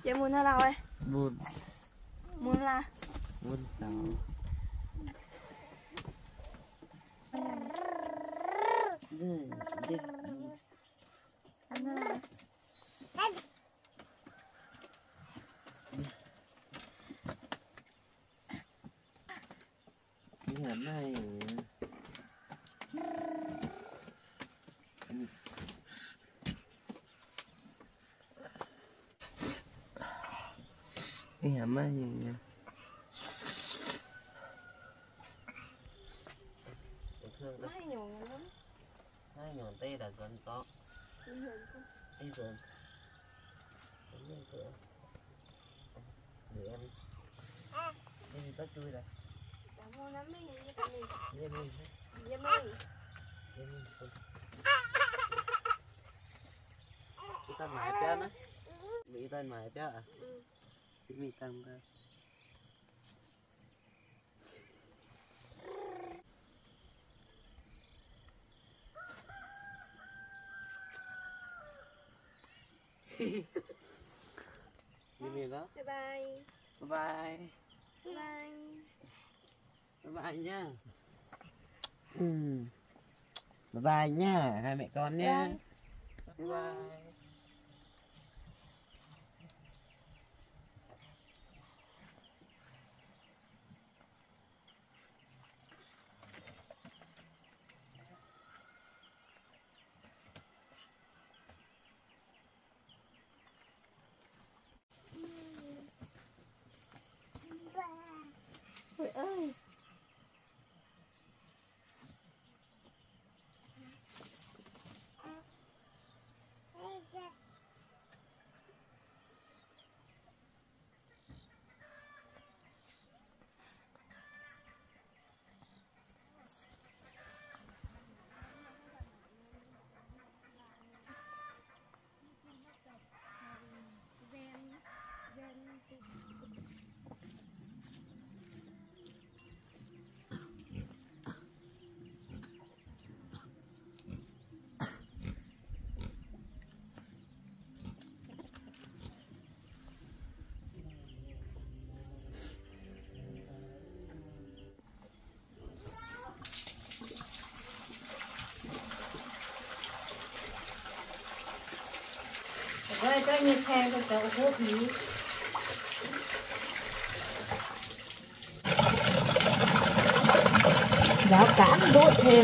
Chị muốn thế nào ấy? Muốn. Muốn là? Muốn cháu. Ăn thế nào? Cái nhà này cái nhà này thương Hai nhổn lắm. hai nhổn tê là gần gió tê dần lên cửa để em đi bắt chui này Cảm ơn lắm mấy người cho mình. lên lên Em ơi. lên cái tay mày bé nữa bị tay mày bé à cái bị tăng ra gì đó Bye bye. bye Bye. bye bye nhá bye bye nhá hai mẹ con nhá bye bye. Ôi ơi. Rồi cho như xe cho cháu hút đi. Ráo cám đốt thêm.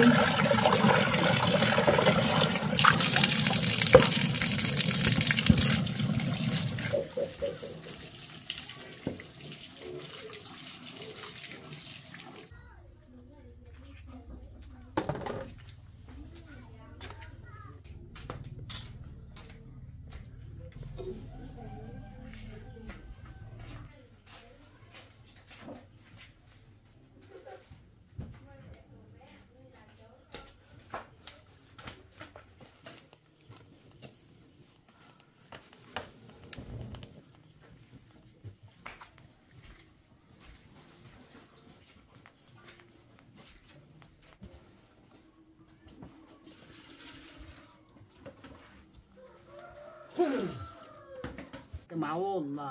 Cái máu ồn mà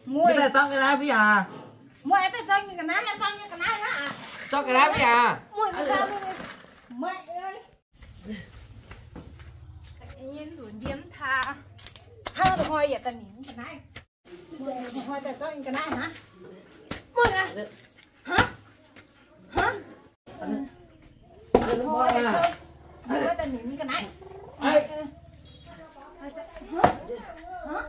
Mùi Cái tao cái đá bây giờ. mùi ta cho như cái nát nó cho như cái nát đó à. Tao cái đá bây giờ. Mùi mà sao mẹ ơi. Yên rồi điếm tha. Tha được hồi vậy ta nhìn cái này. Hồi ta cho như cái này hả? Mùi à. Hả? Hả? Hồi ta cho ta nhìn cái này. Hả? Hả?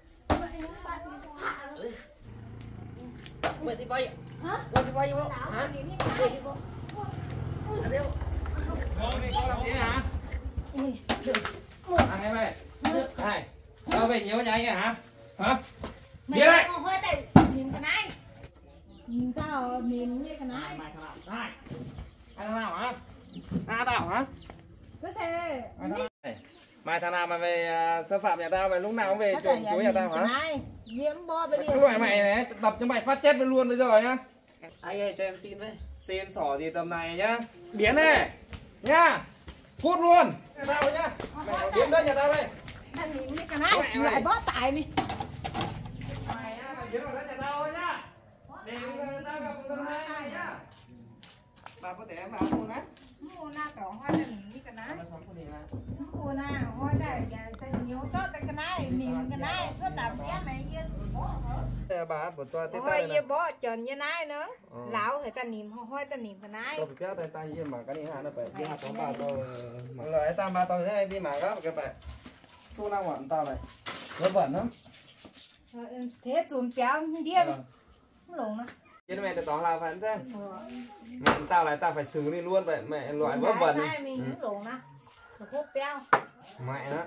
Mày đi bay. Hả? Mày đi bay không? Hả? Nhìn như cái này. Anh yêu. Con làm gì hả? Ui, Thằng em ơi. Này. Tao về nhiều nhà anh hả? Hả? mày Biết đấy. không hỏi đây, nhìn cái này. Nhìn tao nhìn như cái này. Mày thằng nào? Này. Ai thằng nào hả? Tao hả? Cái xe. Mày thằng nào mà về xâm phạm nhà tao, mày lúc nào cũng về Có trộm thể chuối nhìn nhà tao cái hả? này. Diễm bo bên Cái điều. loại mày này đập cho mày phát chết luôn bây giờ nhá. Anh ơi cho em xin với. Xin xỏ gì tầm này nhá. Biến này. Nhá. Cút luôn. Nhà tao nhá. Mày có biến đấy nhà tao đây. Đang nhìn như cái này. Lại bó tải mi. Mày á, mày biến vào đất nhà tao thôi nhá. Để tao gặp tầm này nhá. Bà có thể em vào luôn á. Mua na cỏ hoa là nhìn như cái này. Mua na hoa đây. Ta nhiều tốt cái này. Nhìn cái này. Số tạp giá mày như. Bà của tôi tới Hoa đây như bó trần như này nữa. Lão thì ta nhìn hoa ta nhìn cái này. tôi phải tay tay gì mà cái này nó phải đi học của bà tôi mà lại tam ba tôi thế đi mà đó các bạn thu nào bọn tao này nó bẩn lắm Thế chùm chéo điên. Không lùng nữa. chứ mẹ tôi toàn là phải thế mẹ tao lại tao phải xử lý luôn vậy mẹ loại vớ vẩn Sai mình không lùng nữa. Hút béo. mẹ đó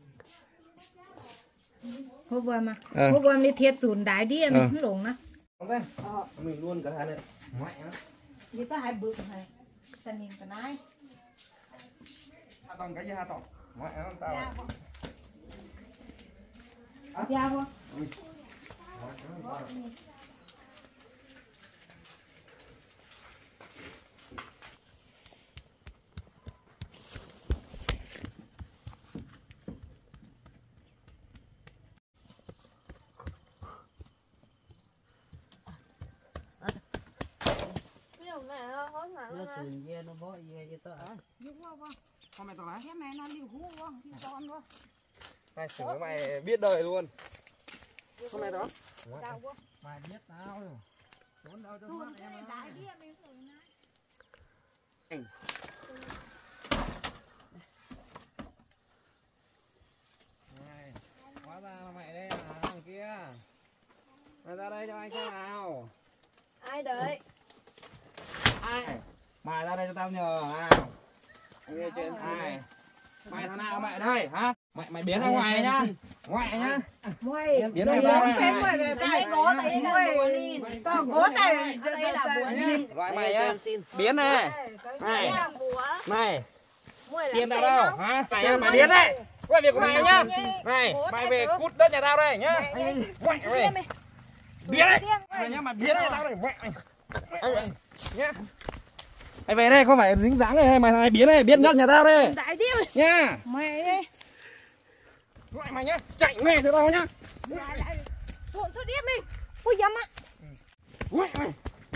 Hút vườn mà. Hút vườn đi thiệt chùm đáy đi mình không lùng nữa. không thế mình luôn cả hai này mẹ đó Vì ta hai bự này. Ta nhìn cái này. hai tòng cái gì hai tòng mẹ nó tao Dạ không? Cái dòng này nó hối mà Nó nó thường nghe nó bó nghe cho tao. Dụ vô vô. không mẹ tao lá Thế mày nó liều hú vô. Liều con vô. mày xử mày biết đời luôn không mẹ đó Sao vô. mày biết tao rồi trốn đâu cho Chùm mắt cái em này đó. đáy đi mình không lùng này. Này, hóa ra là mày đây à, thằng kia. Mày ra đây cho anh xem nào. ai đợi. Ai? Mày ra đây cho tao nhờ nào. Anh ơi cho em xin với. Ai? Mày thằng nào mày đây hả? Mày biến ra ngoài nhá. Ngoài nhá. Mày Biến đây ra là ngoài. phép mà người ta gỗ tay mày to gỗ tay Đây là bùa đi. Loại Anh mày ơi cho nhá. em xin. Biến này. Đây Này. là bùa. Này, Mua là tiền tao phép đâu? không? Hả? Mày biến đây. Quay việc của mày nhá. Này, mày về cút đất nhà tao đây nhá. Ngoại về. Biến đây. Mày nhá, mày biến nhà tao đây. Ngoại mày. Nhá. Mày về đây không phải dính dáng này, mày biến đây, biến đất nhà tao đây. đại đi mày. Nhá. Mày đây. Ngoại mày nhá, chạy mẹ cho tao nhá. Lại trộn số điếc mình. Ui dầm á. Ngoại mày.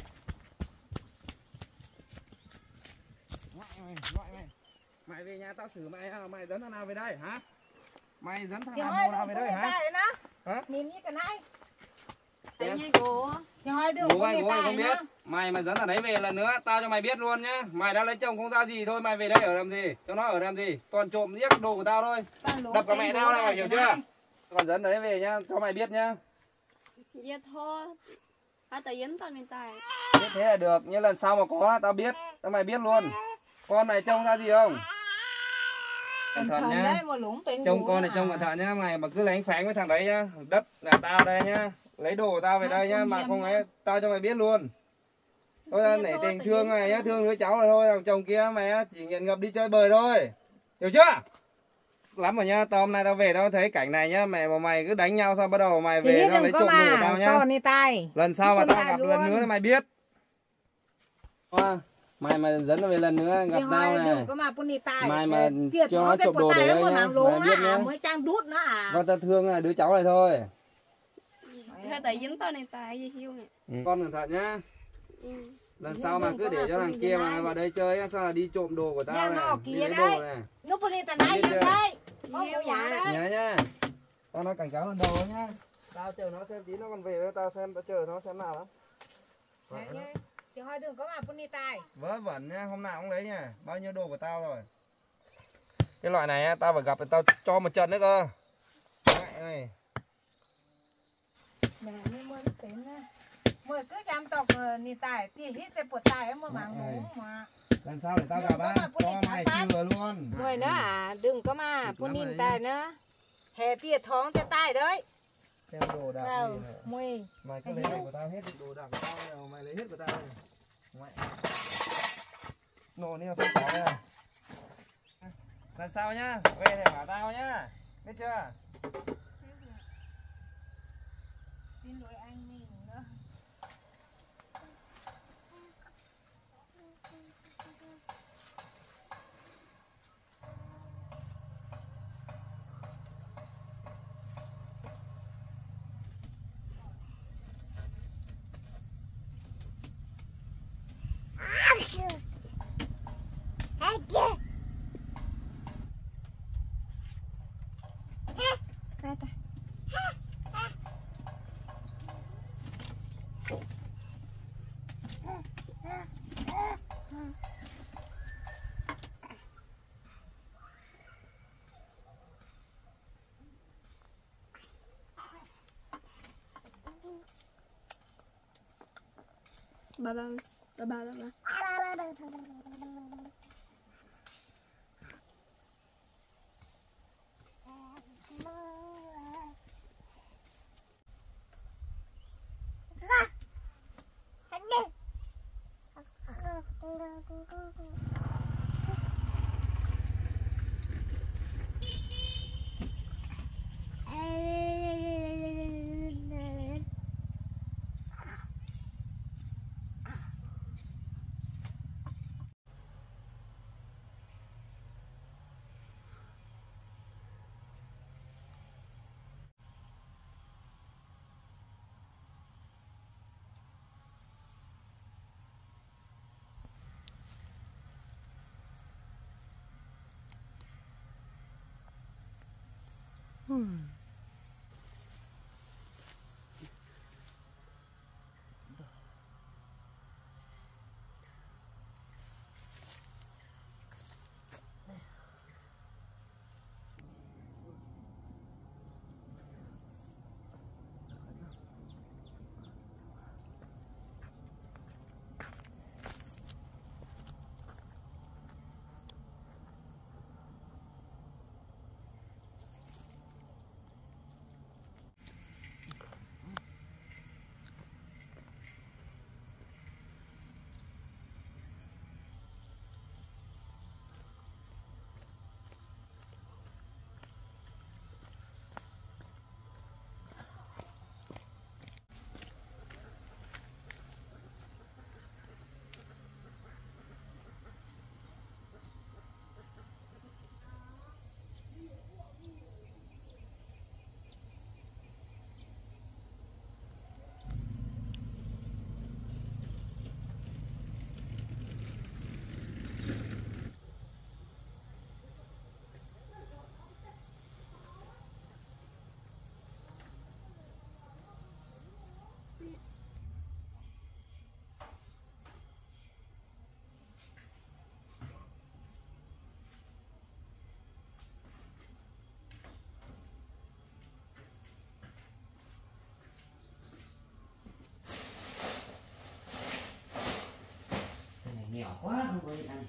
Ngoại mày. Mày về nhà tao xử mày, mày dẫn thằng nào về đây hả? Mày dẫn thằng nào về đây hả? Hả? Nhìn như cái này. Tại như gỗ. Thì hai đứa Bố anh không biết. Mày mà dẫn ở đấy về lần nữa tao cho mày biết luôn nhá. Mày đã lấy chồng không ra gì thôi, mày về đây ở làm gì? Cho nó ở làm gì? Toàn trộm giết đồ của tao thôi. Đập cả mẹ tao này mày hiểu chưa? Còn dẫn ở đấy về nhá, cho mày biết nhá. Dạ thôi. Hai tờ dính tao lên tay. Biết thế là được, nhưng lần sau mà có tao biết, cho mày biết luôn. Con này trông ra gì không? Cẩn thận nhá. Trông con này trông cẩn thận nhá, mày mà cứ lánh phánh với thằng đấy nhá. Đất là tao đây nhá. Lấy đồ của tao về đây nhá, mà không ấy tao cho mày biết luôn. Tôi nể tình thương này nhá, thương đứa cháu này thôi, thằng chồng kia mày chỉ nghiện ngập đi chơi bời thôi. Hiểu chưa? Lắm rồi nhá, tao hôm nay tao về tao thấy cảnh này nhá, mày mà mày cứ đánh nhau xong bắt đầu mày về tao lấy trộm đồ của tao nhá. Lần sau mà tao gặp lần nữa thì mày biết. Mày mà dẫn nó về lần nữa gặp tao này. Mày mà cho nó trộm đồ để đây nhá, mày biết nhá. Mới trang đút nữa à. Con tao thương đứa cháu này thôi. theo tại dính tao này tại gì hiu nè. Con cẩn thận nhá. Ừ. Lần sau mà cứ để cho thằng kia mà vào đây chơi á, sao là đi trộm đồ của tao Nhà này, nó đi kia lấy đấy. đồ này. Lúc đi ta này Biết chưa? đây. Có Hiu một nhà dạ. đấy. Nhớ nhá. Tao nói cảnh cáo lần đầu nhá. Tao chờ nó xem tí nó còn về nữa, tao chờ nó xem nào đó. Này nhá. Thì hỏi đừng có mà phun đi tài. Vớ vẩn nhá, hôm nào cũng lấy nhá. Bao nhiêu đồ của tao rồi. Cái loại này á, tao phải gặp tao cho một trận nữa cơ. Mẹ ơi. Mẹ mới mới đến mới cứ chăm tộc nì tài thì hít sẽ bột tài mà ngủ mà. Lần sau để tao gặp á, cho mày chừa luôn. Rồi nữa à, đừng có mà phun đi tài nữa. Hè tiệtท้องจะตายđấy. Xem đồ đạc Đâu, gì này. mùi. Mày cứ lấy đồ của tao hết, đồ đạc của tao nào mày lấy hết của tao này. Mẹ. Nổ này không có đây à. Lần sau nhá, về thì bảo tao nhá. Biết chưa? Xin lỗi anh mình nữa. Cái ta. Ba ba ba ba ba. Nghèo quá không có gì ăn.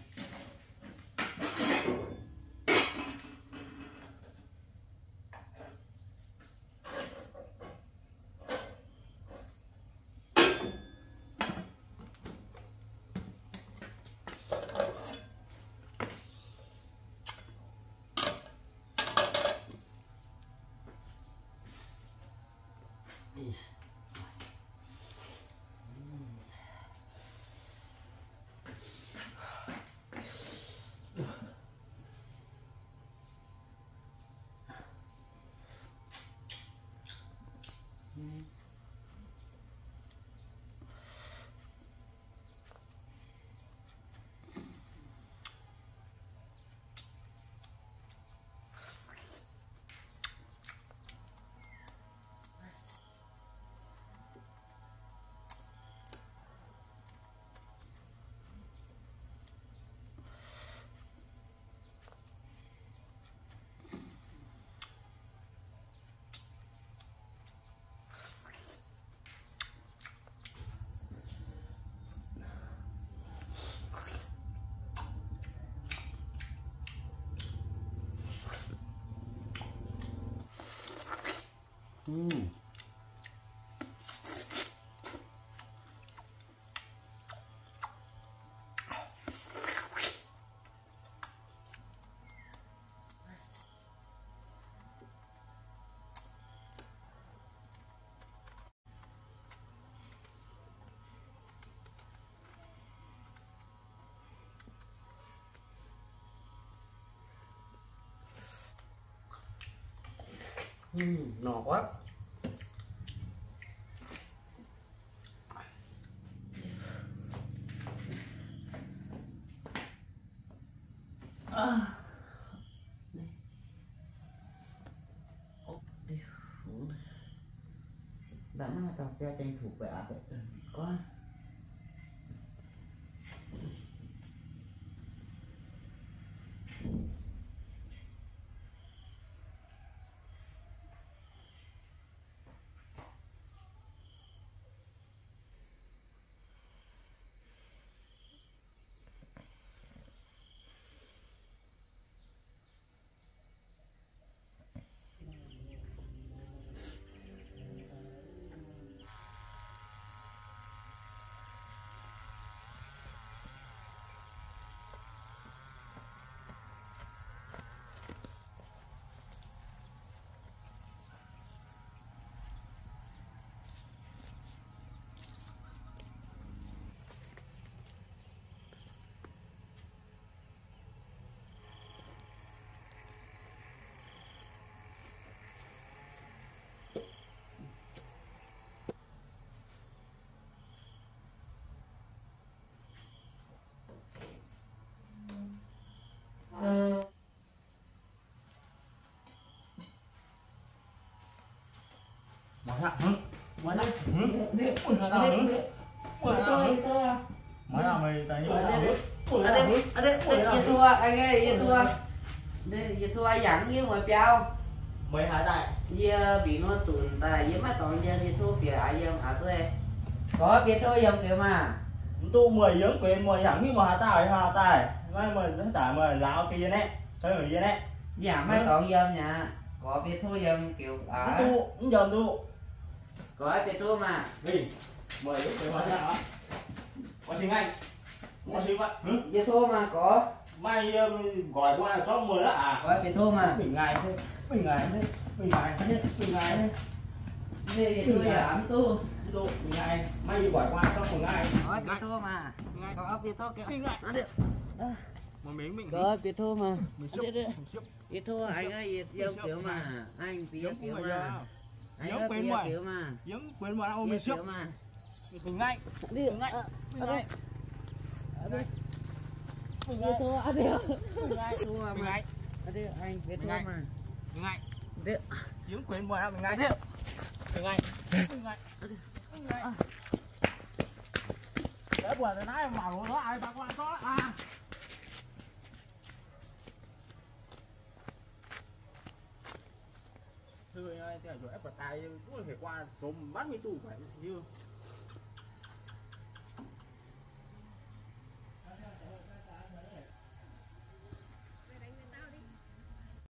Ngon quá. Đã mà tao cho tranh thủ về áp quá. Mở ra mở ra mở ra mày tại như thua anh ơi, thua ai dặn với ngoài piao mày hả tại giờ bị nó tụn tài với mấy toàn giờ thì thua kìa ai giờ tôi có biết thôi dòng kiểu mà tu 10 giống quyền 10 thằng như mà hả tài ngay mà nó tải mà lão kia nè sao mà vậy nè dạ mấy toàn giờ nhà có biết thôi dòng kiểu tu cũng dòm tu có ai biết thôi mà đi 10 giống quyền mà hả có xin anh có xin vậy giờ thôi mà có mày gọi qua cho 10 đó à có ai biết thôi mà mình ngày thế mình ngày về thôi giảm tu mình ngày mày gọi qua cho 10 ngày có ai biết thôi mà có biết thôi kiểu nó được một miếng mình có biết thôi mà mình biết thôi anh ơi dòng kiểu mà anh biết kiểu mà anh giống ơi quên biết rồi kiểu mà giống quên mà đâu biết mình kiểu mà mình ngay đi ngay ở đây biết thôi ở đây thua mà ở đây anh biết thôi mà mình ngay biết giống quên mà đâu mình ngay mình ngay để qua để nói màu nó ai bạc qua có à thưa ơi thế rồi ép vào tay cũng phải qua tôm bắt mấy tủ phải chưa